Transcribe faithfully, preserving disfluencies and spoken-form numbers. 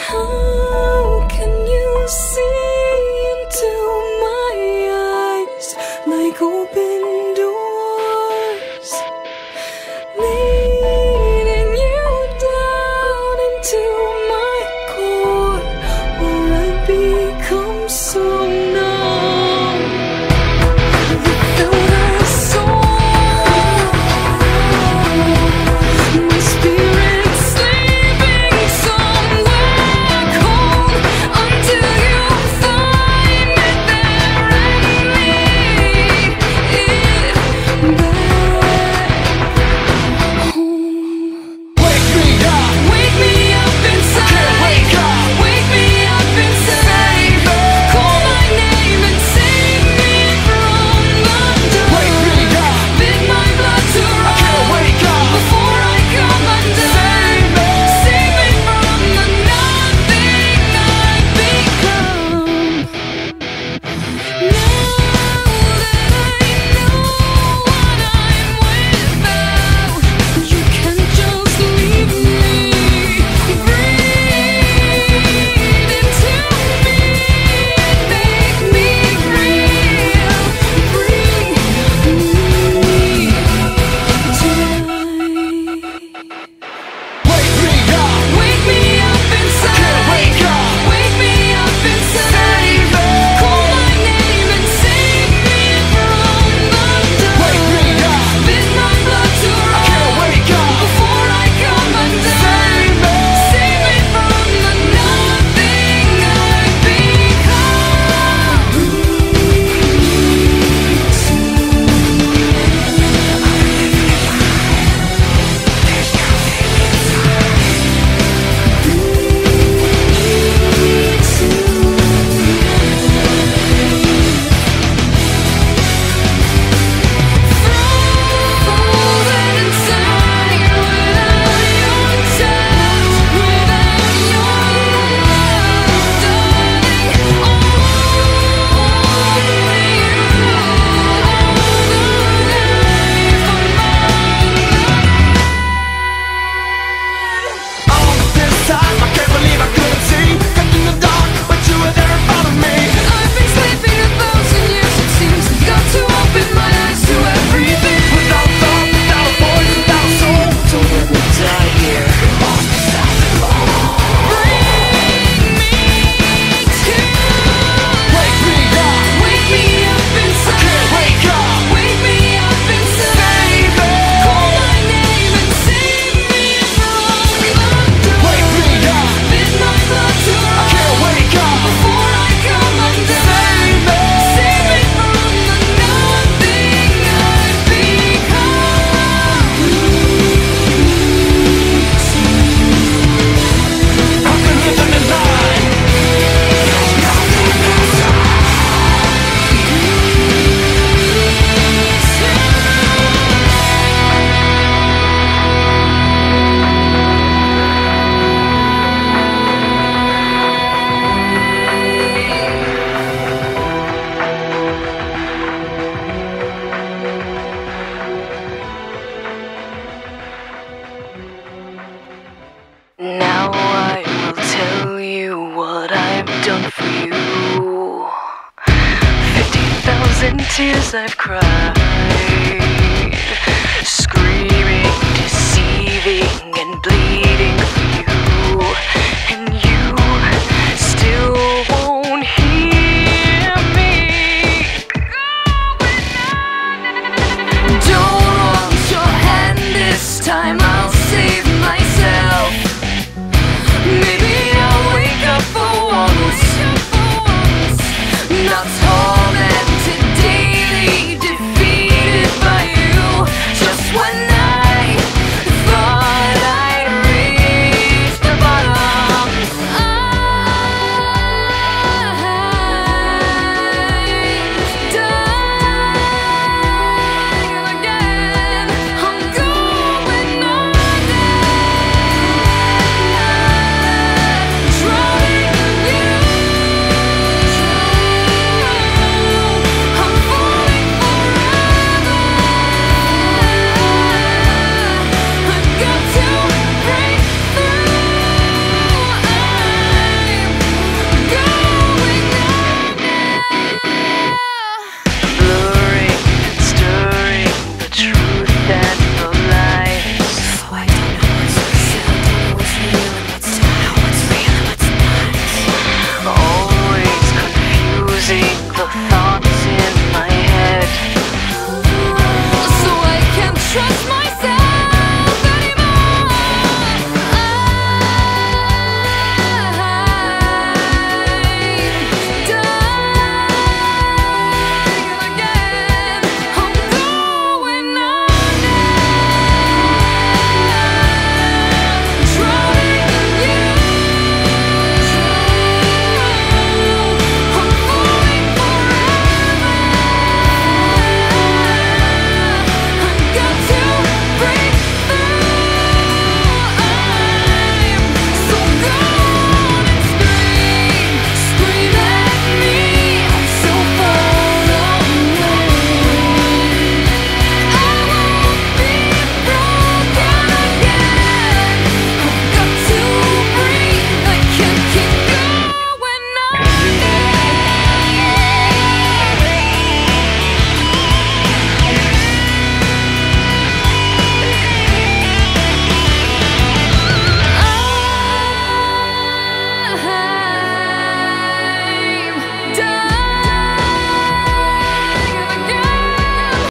How can you see into my eyes like open doors, leading you down into my core, where I become so numb without a soul. My spirit sleeping somewhere cold until you find me there and lead it back home. Wake me up, Wake me up inside. can't wake up. Wake me up inside. Call my name and save me from the dark. Wake me up, Bid my blood to I can't run wake up. before I come undone. Save me from the nothing I've become. Now that I know what I'm without, you can't just leave me. Breathe into me, make me real. Bring me tonight. Wake me up, Wake me up inside. can't wake up. Wake me up inside. Call my name and save me from the dark. Wake me up, Bid my blood to I can't run wake up. before I come undone. Save me from the nothing I've frozen inside without your touch, without your love, darling. Only you are the life of mine. All this time, I can't believe I couldn't see. Kept in the dark, but you were there in front of me. I've been sleeping a thousand years, it seems. Got to open my eyes to everything. Without thought, without a voice, without a soul. So when we die here, it must be something more. Bring me to Wake me up, Wake me up inside. can't wake up. Wake me up inside. Call my name and save me from the dark. Wake me up, Bid my blood to I run can't wake up. before I come undone. Save me from the nothing I've become. I've been living a lie. Now I will tell you what I've done for you. Fifty thousand tears I've cried.